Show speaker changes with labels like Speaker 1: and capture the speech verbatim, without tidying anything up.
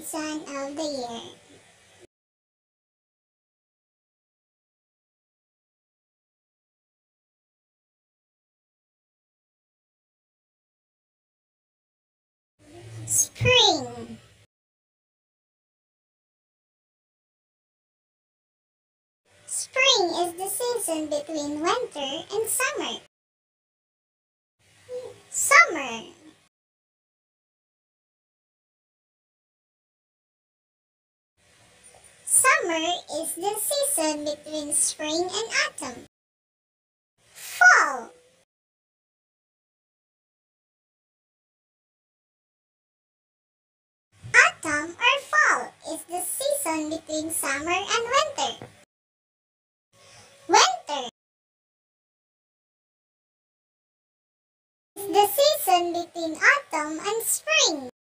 Speaker 1: season of the year. Spring. Spring is the season between winter and summer. Summer. Summer is the season between spring and autumn. Fall. Autumn or fall is the season between summer and winter. Winter is the season between autumn and spring.